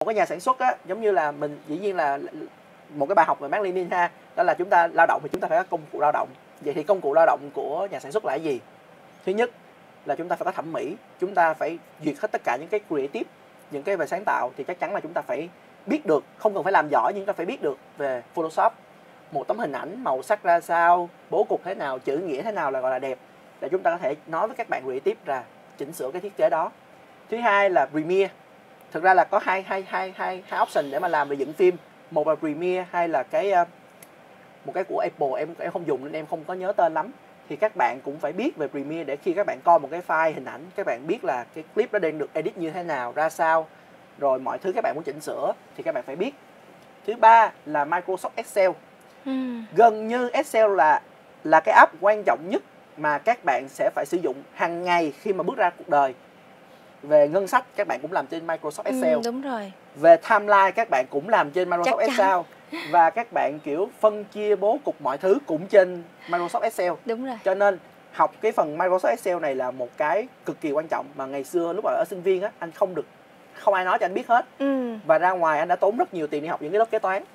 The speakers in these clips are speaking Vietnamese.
Một cái nhà sản xuất á, giống như là mình dĩ nhiên là một cái bài học về Mác Lênin ha, đó là chúng ta lao động thì chúng ta phải có công cụ lao động. Vậy thì công cụ lao động của nhà sản xuất là cái gì? Thứ nhất là chúng ta phải có thẩm mỹ, chúng ta phải duyệt hết tất cả những cái creative, những cái về sáng tạo, thì chắc chắn là chúng ta phải biết được, không cần phải làm giỏi nhưng chúng ta phải biết được về Photoshop, một tấm hình ảnh màu sắc ra sao, bố cục thế nào, chữ nghĩa thế nào là gọi là đẹp, để chúng ta có thể nói với các bạn creative là chỉnh sửa cái thiết kế đó. Thứ hai là Premiere. Thực ra là có hai option để mà làm về dựng phim, một là Premiere, hay là một cái của Apple, em không dùng nên em không có nhớ tên lắm. Thì các bạn cũng phải biết về Premiere để khi các bạn coi một cái file hình ảnh, các bạn biết là cái clip đó đang được edit như thế nào, ra sao, rồi mọi thứ các bạn muốn chỉnh sửa thì các bạn phải biết. Thứ ba là Microsoft Excel. Gần như Excel là cái app quan trọng nhất mà các bạn sẽ phải sử dụng hàng ngày khi mà bước ra cuộc đời. Về ngân sách các bạn cũng làm trên Microsoft Excel. Đúng rồi. Về timeline các bạn cũng làm trên Microsoft Excel. Và các bạn kiểu phân chia bố cục mọi thứ cũng trên Microsoft Excel. Đúng rồi. Cho nên học cái phần Microsoft Excel này là một cái cực kỳ quan trọng mà ngày xưa lúc ở sinh viên á, anh không ai nói cho anh biết hết. Và ra ngoài anh đã tốn rất nhiều tiền đi học những cái lớp kế toán.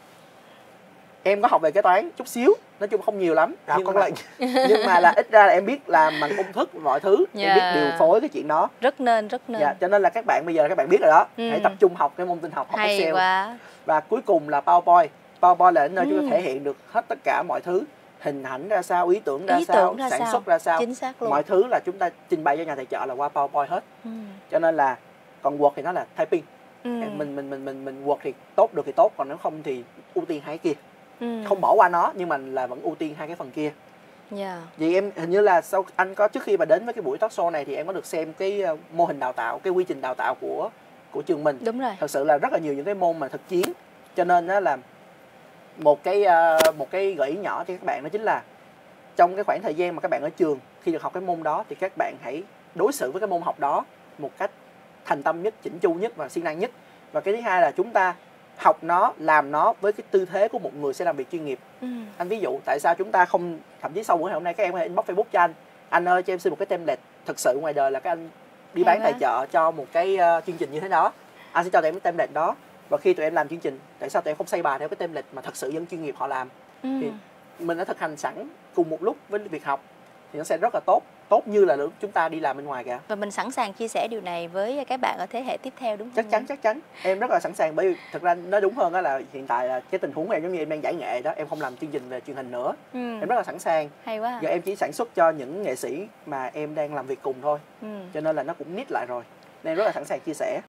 Em có học về kế toán chút xíu, nói chung không nhiều lắm, nhưng mà là ít ra là em biết làm bằng công thức mọi thứ, em biết điều phối cái chuyện đó. Rất nên. Cho nên là các bạn bây giờ các bạn biết rồi đó, hãy tập trung học cái môn tin học, học hay Excel. Quá. Và cuối cùng là PowerPoint. PowerPoint là nơi chúng ta thể hiện được hết tất cả mọi thứ, hình ảnh ra sao, ý tưởng ra sao, sản xuất ra sao, chính xác luôn. Mọi thứ là chúng ta trình bày cho nhà tài trợ là qua PowerPoint hết. Cho nên là còn Word thì nó là typing. Mình Word thì tốt được thì tốt, còn nếu không thì ưu tiên hai cái kia. Không bỏ qua nó nhưng mà là vẫn ưu tiên hai cái phần kia. Vậy em hình như là sau anh có trước khi mà đến với cái buổi talk show này thì em có được xem cái mô hình đào tạo, cái quy trình đào tạo của trường mình. Đúng rồi. Thật sự là rất là nhiều những cái môn mà thực chiến, cho nên đó là một cái gợi ý nhỏ cho các bạn, đó chính là trong cái khoảng thời gian mà các bạn ở trường khi được học cái môn đó thì các bạn hãy đối xử với cái môn học đó một cách thành tâm nhất, chỉnh chu nhất và siêng năng nhất. Và cái thứ hai là chúng ta học nó, làm nó với cái tư thế của một người sẽ làm việc chuyên nghiệp. Anh ví dụ tại sao chúng ta không, thậm chí sau buổi hôm nay các em có thể inbox Facebook cho anh ơi cho em xin một cái template. Thực sự ngoài đời là các anh đi bán tài trợ cho một cái chương trình như thế đó, anh sẽ cho tụi em cái template đó, và khi tụi em làm chương trình, tại sao tụi em không xây bài theo cái template mà thật sự dân chuyên nghiệp họ làm. Thì mình đã thực hành sẵn cùng một lúc với việc học thì nó sẽ rất là tốt như là chúng ta đi làm bên ngoài cả. Và mình sẵn sàng chia sẻ điều này với các bạn ở thế hệ tiếp theo, đúng không? Chắc chắn em rất là sẵn sàng, bởi vì thực ra nói đúng hơn đó là hiện tại là cái tình huống của em giống như em đang giải nghệ đó, em không làm chương trình về truyền hình nữa. Em rất là sẵn sàng. Hay quá. Giờ em chỉ sản xuất cho những nghệ sĩ mà em đang làm việc cùng thôi. Cho nên là nó cũng nít lại rồi, nên em rất là sẵn sàng chia sẻ.